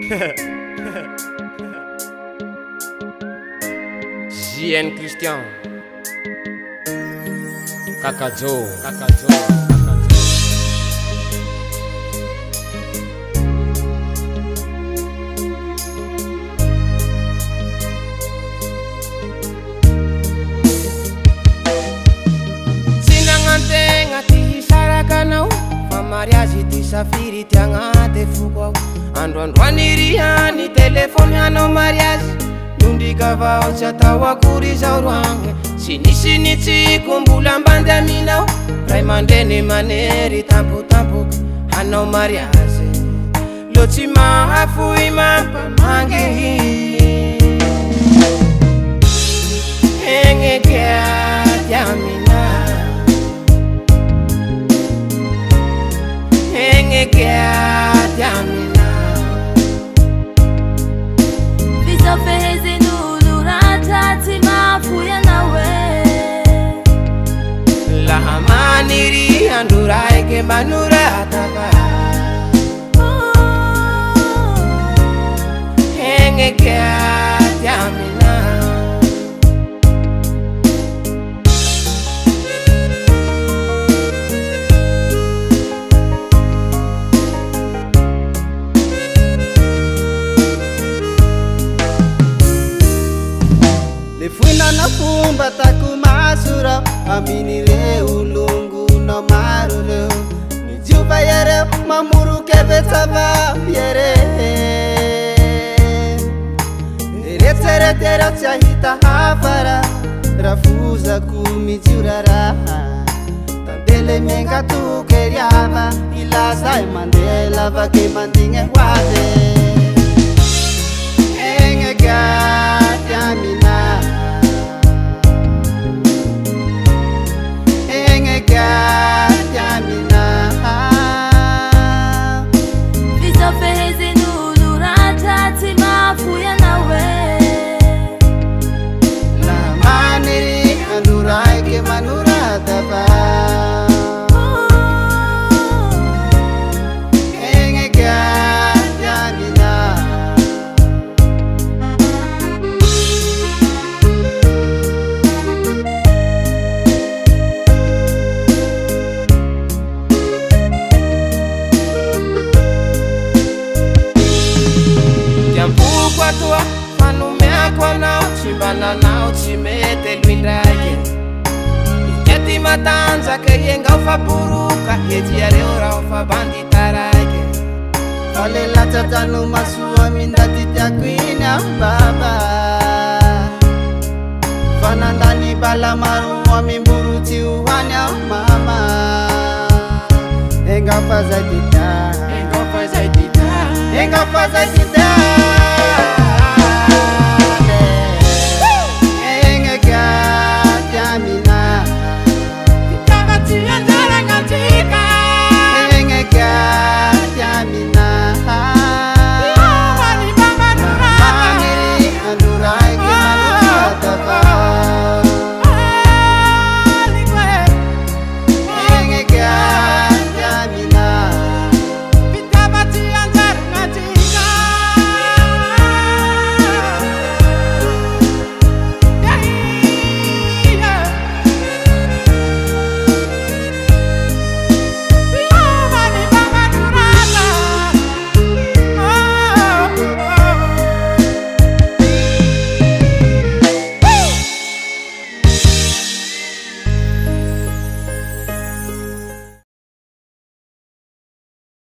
JN Christian Kakajo Sinangantegna ty sarakanao fa mariazy ty safiry ty agnaty foko ao androandroany rihany telefony hanao mariazy nondrika avao tsy atao akory zao roagny sinisinitsiko mbola ambandy aminao ray mandreny manery tampotampoky hanao mariazy lo tsy mahafoy mampamangy egnekiady amina egnekiady amina Visapehezinulu ratati mafuyanawwe lahamaniri anduraike manuratava egnekiady amina Fuina na fumba takumasura amini re ulungu no maru leo nijuba yere mamuru kebetava yere tere tere chahita hafara rafuza kumijurara tandele menga tu keriava ila sai mandela vake mandinge wade engegati amina Visapehezinulu ratati mafuyanawwe lamaniri anduraike manuratava engegati amina tua manumea kwa nao chimbana nao chimete luindrake Yeti matanza ke yenga ufaburuka Yeti ya reora ufabandi tarake Ole la tatanu masua mindati takwina baba Fanandani bala maruwa mimburuti uwanya mama Enga faza tita Enga faza tita Enga faza tita